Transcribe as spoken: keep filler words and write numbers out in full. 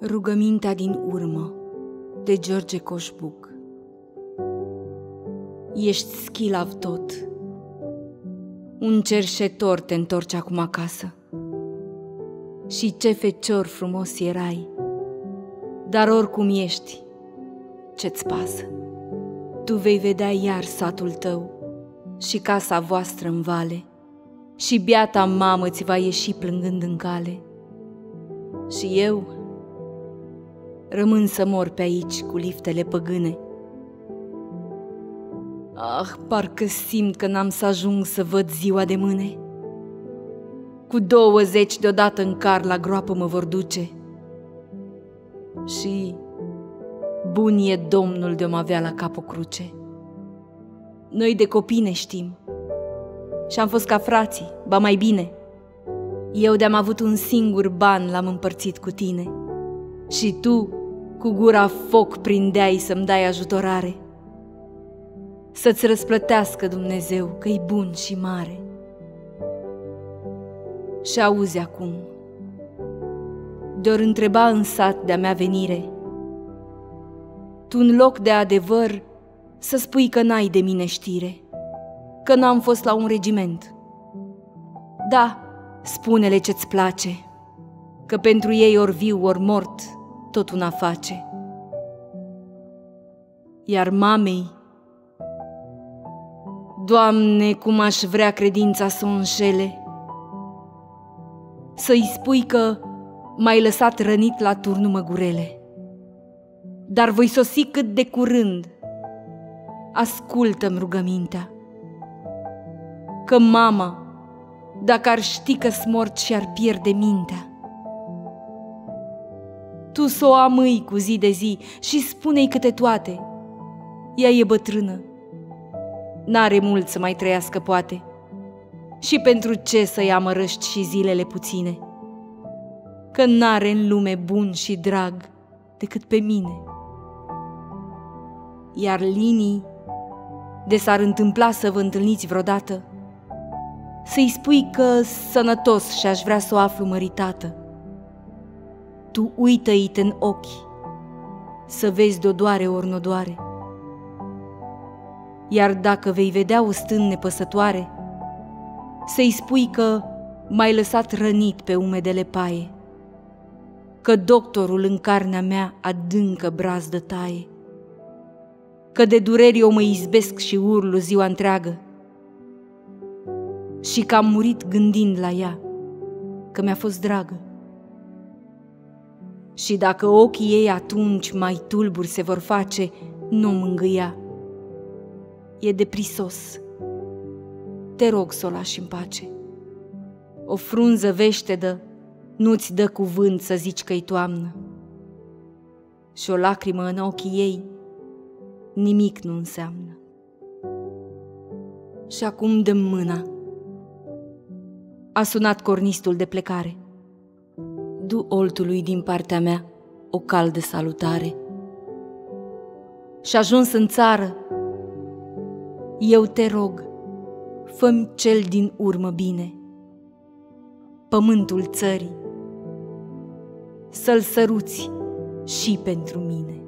Rugămintea din urmă, de George Coșbuc. Ești schilav tot. Un cerșetor te întorci acum acasă. Și ce fecior frumos erai, dar oricum ești, ce-ți pasă? Tu vei vedea iar satul tău și casa voastră în vale, și biata mamă ți va ieși plângând în cale. Și eu rămân să mor pe aici cu liftele păgâne. Ah, parcă simt că n-am să ajung să văd ziua de mâine. Cu douăzeci deodată în car la groapă mă vor duce. Și bun e Domnul de-om avea la cap o cruce. Noi de copii ne știm și am fost ca frații, ba mai bine. Eu de-am avut un singur ban l-am împărțit cu tine, și tu cu gura foc prindeai să-mi dai ajutorare. Să-ți răsplătească Dumnezeu că-i bun și mare. Și auzi acum, de-or întreba în sat de-a mea venire, tu în loc de adevăr să spui că n-ai de mine știre, că n-am fost la un regiment. Da, spune-le ce-ți place, că pentru ei ori viu, ori mort, tot una face. Iar mamei, Doamne, cum aș vrea credința să o înșele, să-i spui că m-ai lăsat rănit la turnul Măgurele. Dar voi sosi cât de curând, ascultă-mi rugămintea, că mama, dacă ar ști că-s mort și-ar pierde mintea. Tu s-o amâi cu zi de zi și spune-i câte toate. Ea e bătrână, n-are mult să mai trăiască poate, și pentru ce să-i amărăști și zilele puține, că n-are în lume bun și drag decât pe mine. Iar linii, de s-ar întâmpla să vă întâlniți vreodată, să-i spui că sănătos și-aș vrea să o aflu măritată. Tu uită-i-te în ochi, să vezi de-o doare ori n-o doare. Iar dacă vei vedea o stân nepăsătoare, să-i spui că m-ai lăsat rănit pe umedele paie, că doctorul în carnea mea adâncă brazdă taie, că de dureri eu mă izbesc și urlu ziua întreagă, și că am murit gândind la ea, că mi-a fost dragă. Și dacă ochii ei atunci mai tulburi se vor face, nu mângâia. E de prisos. Te rog să o lași în pace. O frunză veștedă nu-ți dă cuvânt să zici că-i toamnă. Și o lacrimă în ochii ei nimic nu înseamnă. Și acum dă-mi mâna. A sunat cornistul de plecare. Du oltului din partea mea o caldă salutare. Și ajuns în țară, eu te rog, fă-mi cel din urmă bine, pământul țării, să-l săruți și pentru mine.